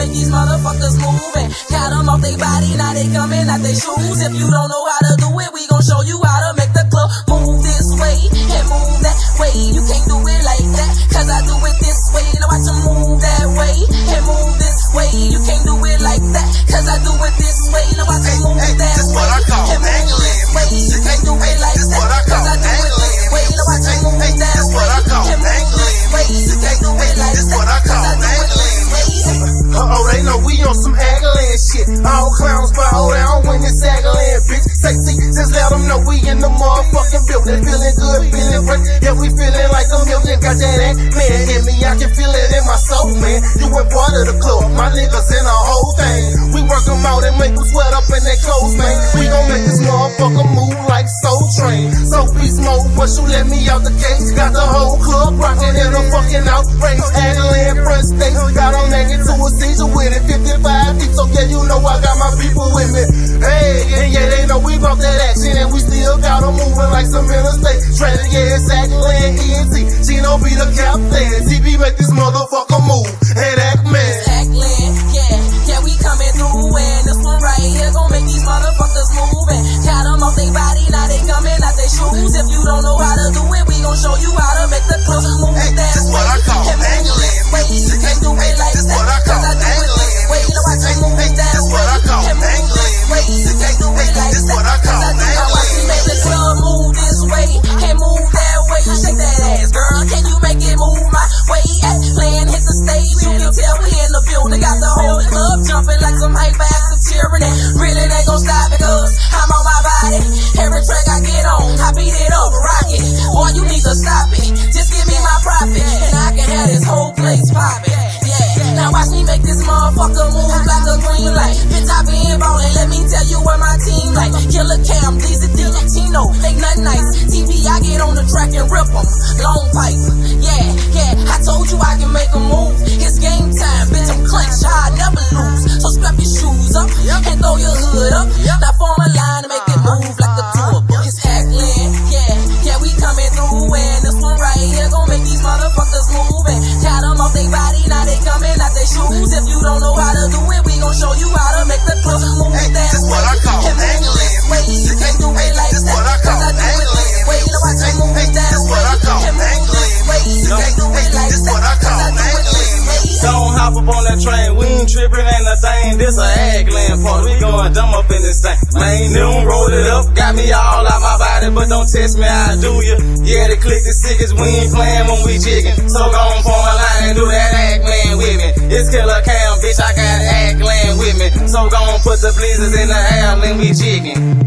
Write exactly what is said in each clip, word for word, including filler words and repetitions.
make these motherfuckers move and count them off they body, now they coming out they shoes. If you don't know how to do it, we gon' show you how to make the club move this way and move that way. You can't do it like that, cause I do it this way. Now watch them move that way and move this way. You can't do it like that, cause I do it this way. Now watch them move hey, that this way what I call and move this way. You can't do it like that, cause I do it this way. Now watch them move that way and move this way. You can't do it like that, cause I do it this way. Uh-oh, they know we on some Aggland shit. All clowns bow down when it's Aggland, bitch. Sexy, just let them know we in the motherfucking building. Feeling good, feeling fresh, yeah, we feeling like a million. Got that act, man, in me, I can feel it in my soul, man. You were part of the club, my niggas in the whole thing. We work them out and make them sweat up in their clothes, man. We gon' make this motherfucker move like Soul Train. So beast mode, once you let me out the cage, got the whole club rocking in a fucking outrage. Aggland front stage, got them naked to a seizure with it, fifty-five deep, so yeah, you know I got my people with me. Hey, and yeah, they know we brought that action, and we still got them moving like some interstate traffic. Yeah, it's Aggland, E N T, Gino be the captain, T V make this motherfucker move, and act man. Aggland, yeah, yeah, we coming through, and this one right here gon' make these motherfuckers move, and count them off they body, now they coming out they shoes. If you don't know how to do it, we gon' show you how to make the club move Hey, that this way what I call and move this way. You can't do it like This that, what I call cause I do it this way. Now watch me move it that This what I way call and move this way. You can't do it like This that, what I cause call I do it. Now watch me make the club move this way and move that way. You shake that ass, girl, can you make it move my way? Aggland hit the stage, you can tell we in the building. Got the whole club jumping like some hyper active cheering. And really they gon' stop it, cause I'm on my body. Every track I get on, I beat it up, rock it. Boy, you need to stop it, just give me my profit, and I can have this whole place poppin'. Yeah, now watch me make this motherfucker move like a green light. Bitch, I been ballin', let me tell you what my team like. Killer Cam, Lisa D, Tino, make nothing nice. T V, I get on the track and rip 'em. Long pipe, yeah, yeah, I told you I can make 'em move. It's game time, bitch, I'm clenched, I never lose. So strap your shoes up and throw your hood up. Now form a line and make it move like a tour bus. It's Aggland, yeah, yeah, we coming through, and this one right here gon' make these motherfuckers move and count them off they body, now they coming out they shoes. If you don't know how to do it, we gon' show you how to make the club move Hey, that this way what I call and move this way. You can't do it like This that, what I cause call I do it this way. Now watch me move it that This way what I call and move this way. You can't do it like This that, what I cause call I do it this way. Don't hop up on that train, we ain't trippin' ain't a thing. This a Aggland part, we goin' dumb up in this thing. Man, them roll it up, got me all out my body, but don't test me, I do ya. Yeah, the click the sickest, we ain't playin' when we jiggin'. So gon' form a line and do that Aggland with me. It's Killer Cam, bitch, I got Aggland with me. So gon' put the blizzards in the air when we jiggin'.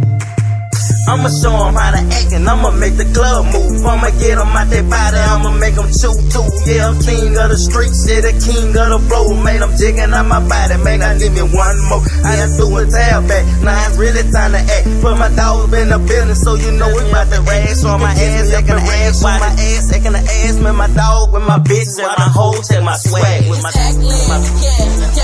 I'ma show 'em how to act and I'ma make the club move. I'ma get 'em out their body, I'ma make 'em chew too. Yeah, I'm king of the streets, yeah, the king of the flow. Made 'em jigging out my body, man, I give me one more. I done threw a tab back, now it's really time to act. Put my dogs in the building, so you know we bout to rash. On my ass, acting the ass, on my ass, acting the ass. With my dog, with my bitch, and my hoe, check my swag. With my Aggland, yeah,